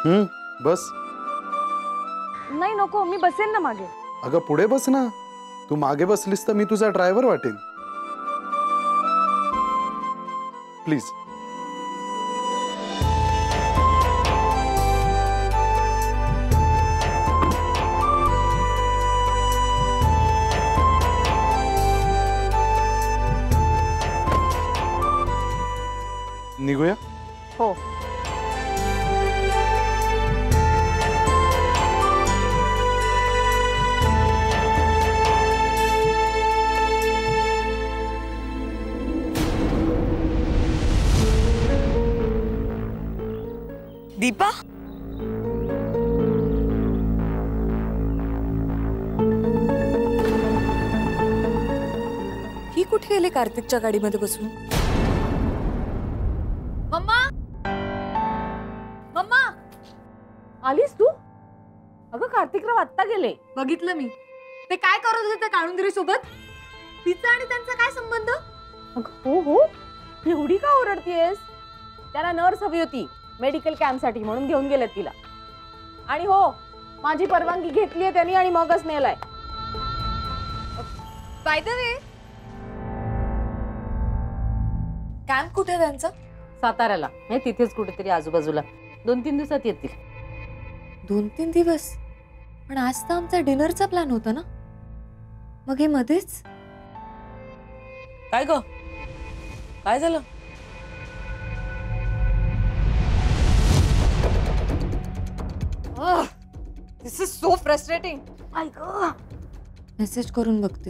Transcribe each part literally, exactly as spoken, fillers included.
हम्म बस. नाही नको, मी बसेन ना मागे. अगं पुढे बस ना. तू मागे बसलीस तर मी तुझा ड्रायव्हर वाटेन. प्लीज. निघूया. हो. दीपा, ही कुठे गेले कार्तिकच्या गाडीमध्ये बसून? मम्मा, मम्मा, आलीस तू? अगं कार्तिकराव आत्ता गेले. बघितलं मी. ते काय करत होते त्या काळुंदरी सोबत? तिचा आणि त्यांचा काय संबंध? अगं हो हो, एवढी का ओरडतीयस? त्याला नर्स हवी होती मेडिकल कॅम्प साठी, म्हणून घेऊन गेलेत तिला. आणि हो, माझी परवानगी घेतलीये त्यांनी आणि मगच नेलाय. बाय द वे, कॅम्प कुठे त्यांचा? साताऱ्याला, हे तिथेच कुठेतरी आजूबाजूला. दोन तीन दिवसात येतील. दोन तीन दिवस? पण आज तर आमचा डिनरचा प्लॅन होता ना. मग हे मध्येच काय ग? काय झालं? This is so frustrating. आई गं, मेसेज करून बघते.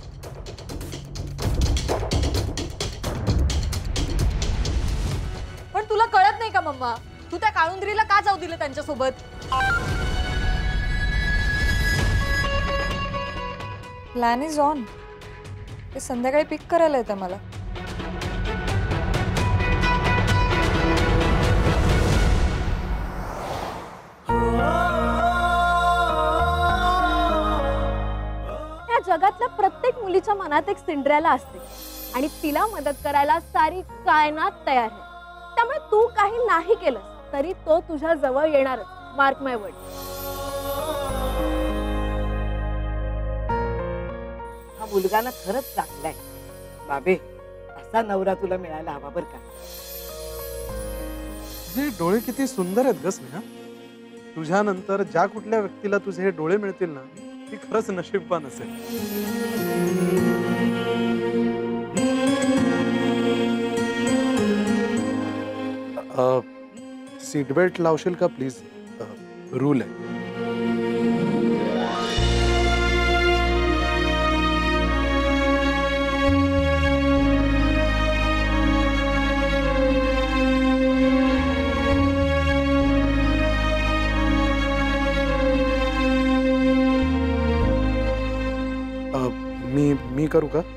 पण तुला कळत नाही का मम्मा? तू त्या काळुंदरीला का जाऊ दिलं त्यांच्यासोबत? Plan is on. ते संध्याकाळी पिक करायला येतं मला. जगातल्या प्रत्येक मुलीच्या मनात एक सिंड्रेला असते आणि तिला मदत करायला सारी कायनात तयार आहे. त्यामुळे तू काही नाही केलं तरी तो तुझ्या जवळ येणारच. Mark my word. हा मुलगा ना खरंच चांगलाय बाबे. असा नवरा तुला मिळायला हवा बर का. तुझे डोळे किती सुंदर आहेत ग स्नेहा. तुझ्यानंतर ज्या कुठल्या व्यक्तीला तुझे हे डोळे मिळतील ना, ती खरंच नशीबवान असेल. सीट बेल्ट लावशील का प्लीज? रूल आहे. मी मी करू का?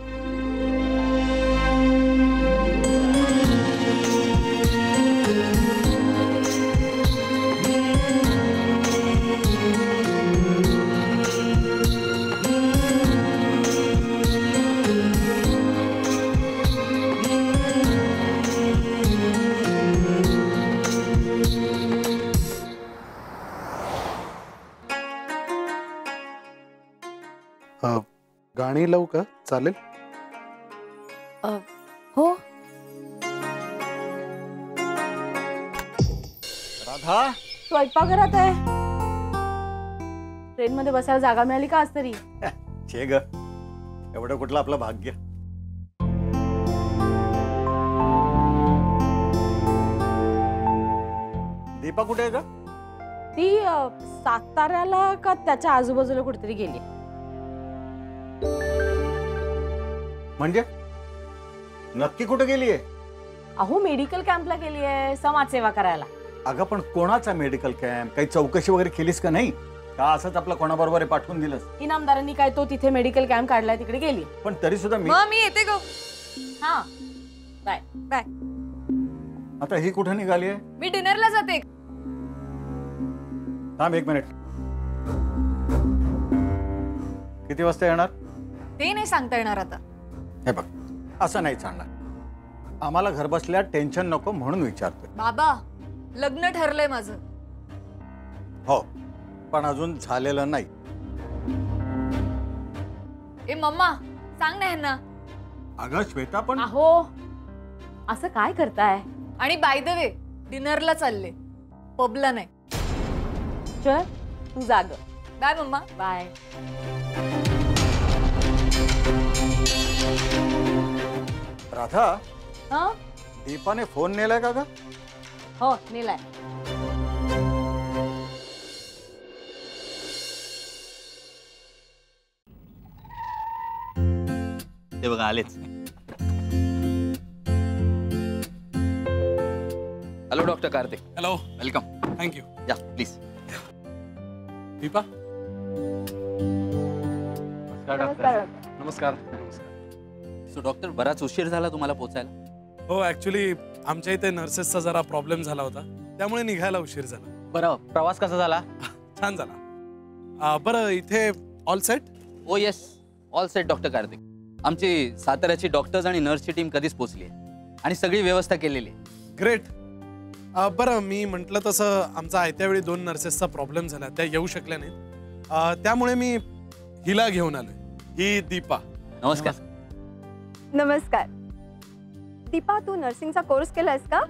गाणी लावू का? चालेल? हो. राधा, स्वयंपाकघरात आहे. ट्रेन मध्ये बसायला जागा मिळाली का आज तरी? छे ग, एवढं कुठलं आपलं भाग्य. दीपा कुठे आहे का? ती साताऱ्याला का त्याच्या आजूबाजूला कुठेतरी गेली. म्हणजे नक्की कुठे गेलीये? अहो मेडिकल कॅम्पला गेली आहे समाजसेवा करायला. अगं पण कोणाचा मेडिकल कॅम्प? काही चौकशी वगैरे केलीस का नाही? का असंच आपलं कोणाबरोबर पाठवून दिलंस? इनामदारांनी काय तो तिथे मेडिकल कॅम्प काढलाय, तिकडे गेली. पण तरी सुद्धा मी मी येते गो. हा बाय बाय. आता ही कुठे निघालीये? मी डिनरला जाते. थांब एक मिनिट. किती वाजता येणार? ते नाही सांगता येणार आता. हे बघ, असं नाही चालणार. आम्हाला घर बसल्या टेन्शन नको म्हणून विचारतोय. बाबा, लग्न ठरलंय माझं. हो, पण अजून झालेलं नाही. ए मम्मा सांग ना ह्यांना. अगं श्वेता, पण अहो असं काय करताय? आणि बाय द वे डिनरला चालले, पबला नाही. चल तू जाग. Bye mamma. बाय. राधा, हा दीपाने फोन नेलाय का ग? हो नेलाय. ते बघा आलेच. Hello doctor Karthik. Hello, welcome. Thank you. या प्लीज. दीपा. नमस्कार. नमस्कार. सो डॉक्टर, बराच उशीर झाला तुम्हाला पोचायला. हो, ऍक्च्युली आमच्या इथे नर्सेसचा जरा प्रॉब्लेम झाला होता, त्यामुळे निघायला उशीर झाला. बरं, प्रवास कसा झाला? छान झाला. अं, बरं, इथे all set? Oh yes, all set doctor Karthik. आमची साताऱ्याची डॉक्टर्स आणि नर्सची टीम कधीच पोचली आहे आणि सगळी व्यवस्था केलेली आहे. ग्रेट. बरं, मी म्हटलं तसं आमचा आयत्या वेळी दोन नर्सेसचा प्रॉब्लेम झाला, त्या येऊ शकल्या नाहीत. अं, त्यामुळे मी हिला घेऊन आलोय. ही दीपा. नमस्कार. नमस्कार. दीपा, तू नर्सिंगचा कोर्स केलायस का?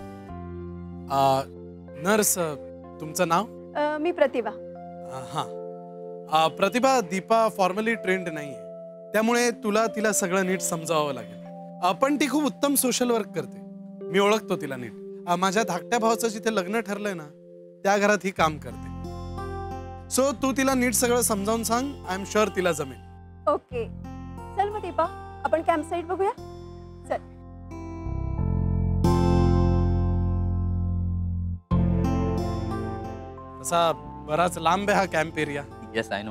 नर्स, तुमचं नाव? अ, मी प्रतिभा. हां, प्रतिभा. दीपा फॉर्मली ट्रेंड नाहीये, त्यामुळे तुला तिला सगळं नीट समजावं लागेल. पण ती खूप उत्तम सोशल वर्क करते, मी ओळखतो तिला नीट. माझ्या धाकट्या भावाचं जिथे लग्न ठरलंय ना, त्या घरात ही काम करते. सो तू तिला नीट सगळं समजावून सांग. आय एम शुअर तिला जमेल. ओके, चल मग दीपा, आपण कॅम्प साईट बघूया. चल. असा बराच लांब आहे हा camp area. Yes I know.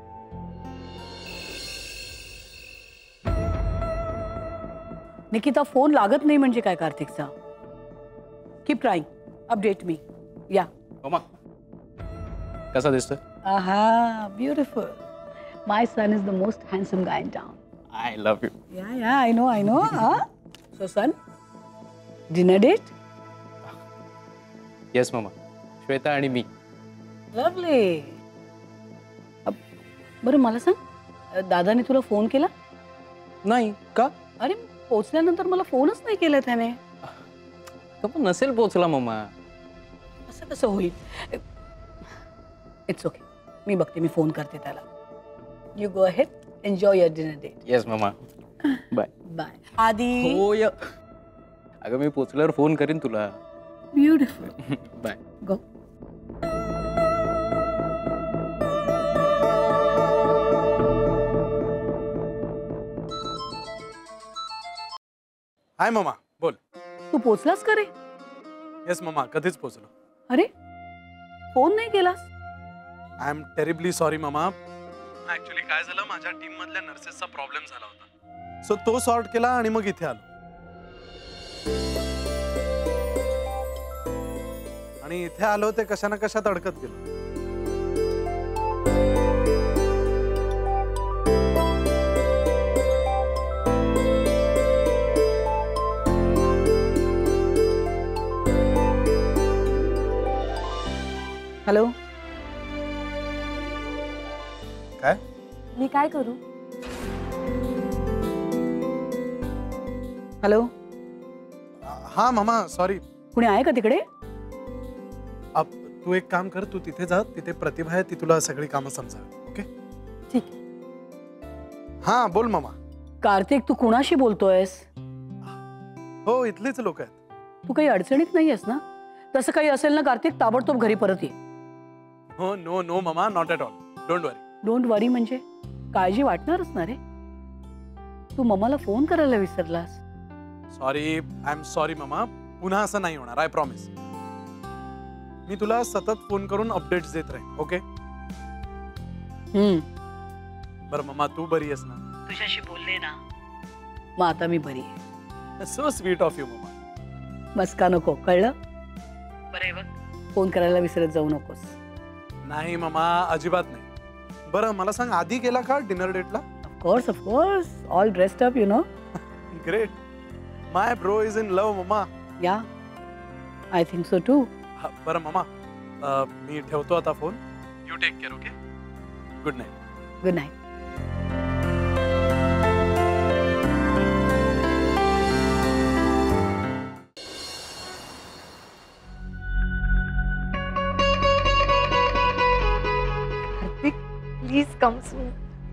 Nikita, phone लागत नाही म्हणजे काय कार्तिकचा? Keep trying, update me. Yeah. Mama कसा दिसतोय? Aha, beautiful. My son is the most handsome guy in town. I love you. Yeah yeah I know I know. So son, dinner date? Yes mama, Shweta आणि मी. Lovely. बरं मला सांग, दादाने तुला phone केला? नाही का? अरे पोचल्यानंतर मला फोनच नाही केला त्याने. तो पण नसेल पोचला मम्मा. असं कसं होईल? इट्स ओके, मी बघते, मी फोन करते त्याला. You go ahead, enjoy your dinner date. Yes mama. Bye. Bye. आधी. हो य. अगं मी पोचल्यावर फोन करीन तुला. Beautiful. Bye. Go. Hi mama, बोल. तू पोचलास का रे? येस ममा, कधीच पोचलो. अरे फोन नाही केलास? I am terribly sorry mama. Actually काय झालं, माझ्या टीम मधल्या नर्सेसचा प्रॉब्लेम झाला होता, सो तो सॉर्ट केला आणि मग इथे आलो. आणि इथे आलो ते कशा ना कशात अडकत गेलो. हॅलो. काय? मी काय करू? हॅलो. हा ममा, सॉरी. कुणी आहे का तिकडे? अब तू एक काम कर, तू तिथे जा, तिथे प्रतिभा आहे, ती तुला सगळी कामं समजावेल. ओके? ठीक. हा बोल ममा. कार्तिक, तू कुणाशी बोलतोयस? हो, इथलेच लोक आहेत. तू काही अडचणीत नाहीयेस ना? तसं काही असेल ना कार्तिक, ताबडतोब घरी परत ये. हो, no no mama, not at all. Don't worry. Don't worry म्हणजे काळजी वाटणारच ना रे. तू मम्माला फोन करायला विसरलास. Sorry, I am sorry mama. पुन्हा असं नाही होणार, आय प्रॉमिस. मी तुला सतत फोन करून अपडेट्स देत राहीन. ओके? हम्म. बरं ममा, तू बरी आहेस ना? तुझ्याशी बोलले ना, मग आता मी बरी आहे. So sweet of you mama. मस्का नको, कळलं? बरं बघ, फोन करायला विसरत जाऊ नकोस. नाही ममा, अजिबात नाही. बरं मला सांग, आधी गेला का डिनर डेटला? Of course of course, all dressed up, you know. Great. My bro is in love mama. Yeah, I think so too. बरं ममा, अ, मी ठेवतो आता phone. You take care. Okay, good night. Good night. Karthik, please come soon.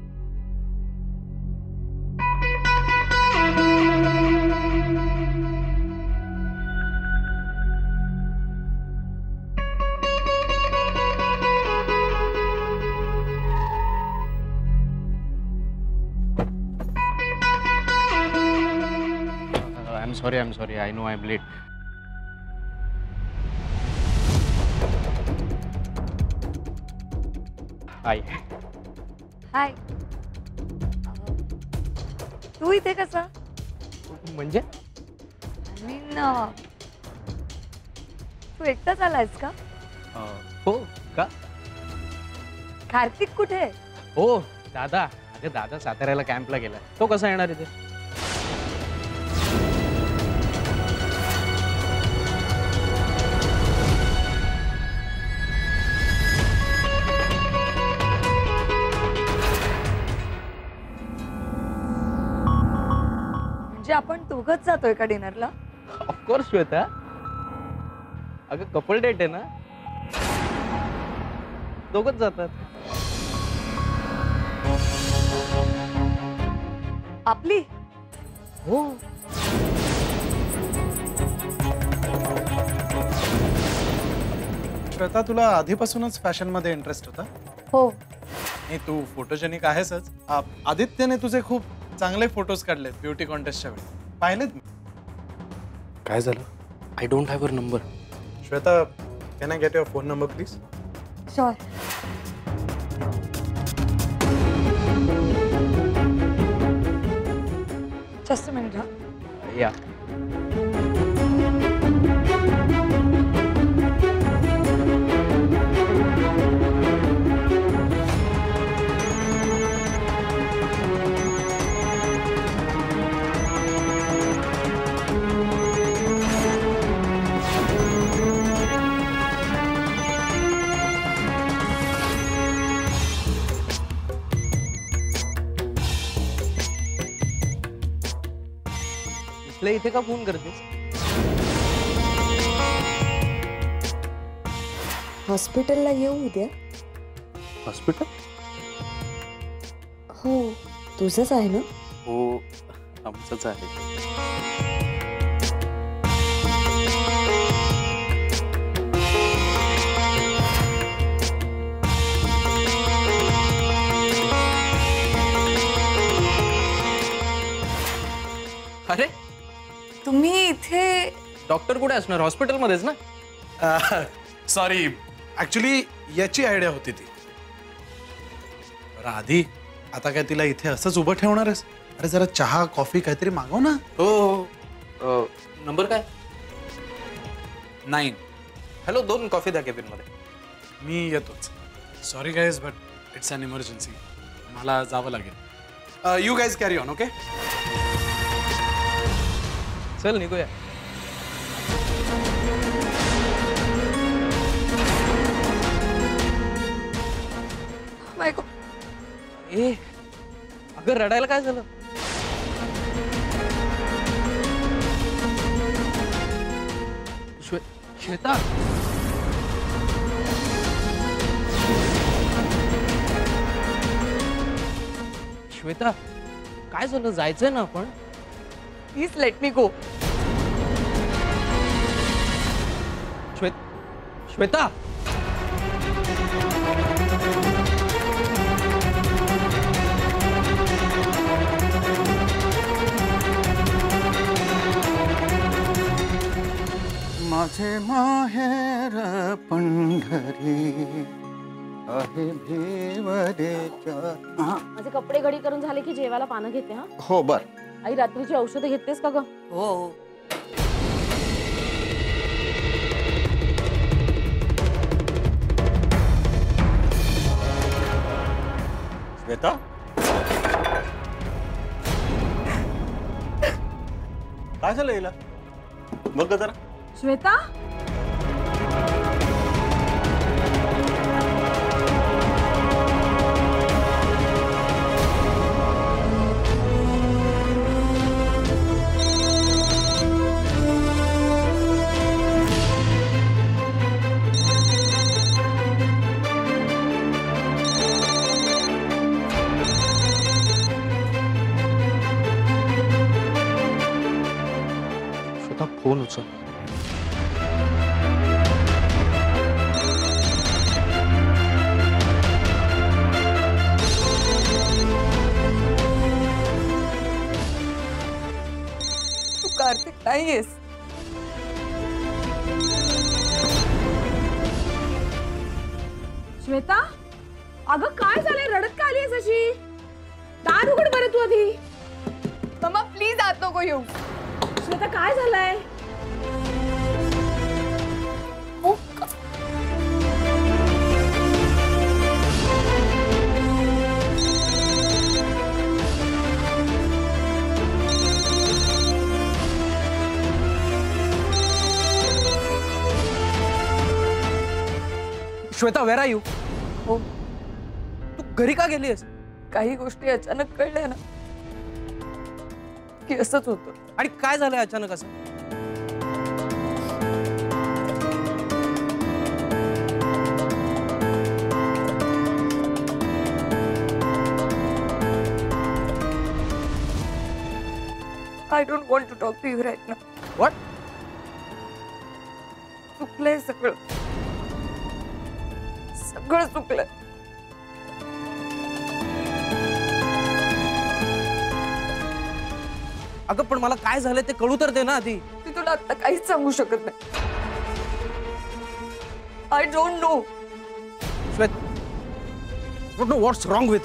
I am sorry I am sorry I know I am late. Hi. Hi. तू इथे कसा? म्हणजे I mean तू एकटाच आलायस का? अं, हो का? कार्तिक कुठे? हो दादा. अगं दादा साताऱ्याला कॅम्पला गेलाय. तो कसा येणार इथे? म्हणजे आपण दोघच जातोय का डिनरला? ऑफकोर्स श्वेता. अगं कपल डेट आहे ना, दोघच जातात. आपली? हो. श्वेता, तुला आधीपासूनच फॅशन मध्ये इंटरेस्ट होता? हो. नाही, तू फोटोजेनिक आहेसच. आ- आदित्यने तुझे खूप चांगले फोटोज काढलेत ब्युटी कॉन्टेस्टच्या वेळी, पाहिलेत मी. काय झालं? I don't have a number. Shweta, can I get your phone number please? Sure. Just a minute. हा. या. इथे का फोन करतेस? हॉस्पिटलला येऊ उद्या? हॉस्पिटल? हो, तुझंच आहे ना? हो, आमचंच आहे. अरे तुम्ही इथे? डॉक्टर कुठे असणार? हॉस्पिटलमध्येच ना. सॉरी, ऍक्च्युली याची आयडिया होती ती. आधी आता काय तिला इथे असंच उभं ठेवणार आहेस? अरे जरा चहा कॉफी काहीतरी मागव ना. हो. नंबर काय? नाईन. हॅलो, दोन कॉफी द्या केबिन मध्ये. मी येतोच. Sorry guys, but it's an emergency. मला जावं लागेल. You guys carry on. Okay, चल निघूया. ए, अगं रडायला काय झालं? श्वे श्वेता, श्वेता काय झालं? जायचंय ना आपण? Please let me go. Shwet Shweta माझे माहेर पंढरी आहे भेवरेच्या. माझे कपडे घडी करून झाले की जेवायला पानं घेते. हा, हो बर. आई रात्रीची औषधं घेतेस का ग? हो. श्वेता, काय झालं हिला? बघ जरा. श्वेता, श्वेता फोन उचल. तू कार्तिक नाहीयेस. श्वेता, अगं काय झालंय? रडत का आलीयस अशी? दार उघड बरं तू आधी. मम्मा प्लीज आत नको येऊ. श्वेता काय झालंय? हो श्वेता वेर आर यू? हो तू घरी का गेलीस? काही गोष्टी अचानक कळल्या ना की असंच होतं. आणि काय झालंय अचानक असं? I don't want to talk to you right ना. व्हॉट? चुकलंय सगळं. सगळं चुकलंय. अगं पण मला काय झालंय ते कळू तर दे ना आधी. मी तुला आता काहीच सांगू शकत नाही. I don't know. Shwet, don't know what's wrong with.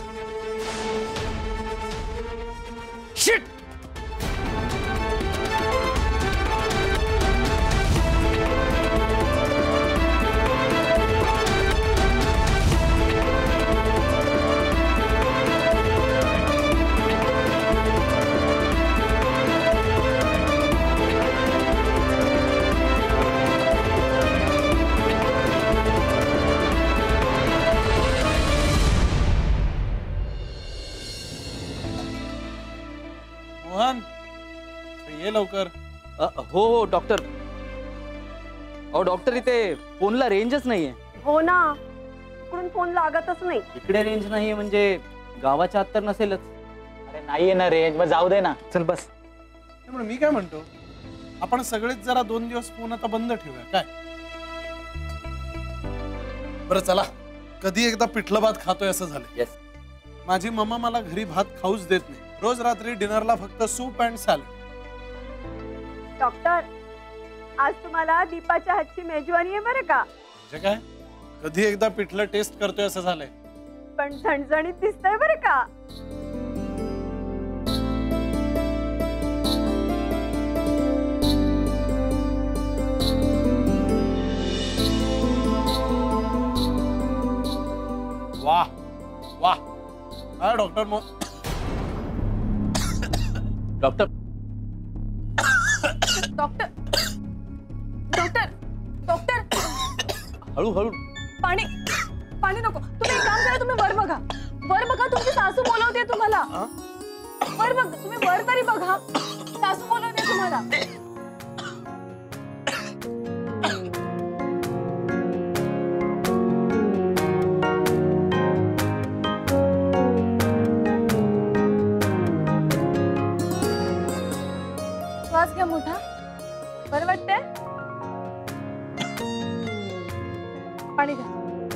Shit. Mohan, ये लवकर. अ, हो हो डॉक्टर. अहो डॉक्टर, इथे फोनला रेंजच नाहीये. हो ना, इकडून फोन लागतच नाही. इकडे रेंज नाहीये म्हणजे गावाच्या आत तर नसेलच. अरे नाहीये ना रेंज, मग जाऊ दे ना. चल बस. त्यामुळे मी काय म्हणतो, आपण सगळेच जरा दोन दिवस फोन आता बंद ठेवूया काय? बरं चला, कधी एकदा पिठलं भात खातोय असं झालं. येस. माझी मम्मा मला घरी भात खाऊच देत नाही. रोज रात्री डिनरला फक्त सूप अँड सॅलड. डॉक्टर, आज तुम्हाला दीपाच्या हातची मेजवानी आहे बरं का. म्हणजे काय, कधी एकदा पिठलं टेस्ट करतोय असं झालंय. पण झणझणीत दिसतंय बरं का. वाह वाह. हा डॉक्टर मो डॉक्टर डॉक्टर डॉक्टर डॉक्टर हळूहळू. पाणी पाणी नको. तुम्ही एक काम करा, तुम्ही वर बघा. वर बघा, तुमची सासू बोलवते तुम्हाला. वर बघ, तुम्ही वर तरी बघा. सासू बोलवते तुम्हाला. श्वास घ्या मोठा. बरं वाटतंय? पाणी घ्या.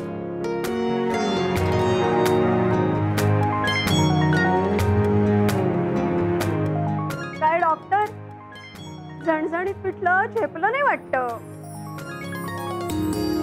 काय डॉक्टर, झणझणीत पिठलं झेपलं नाही वाटतं.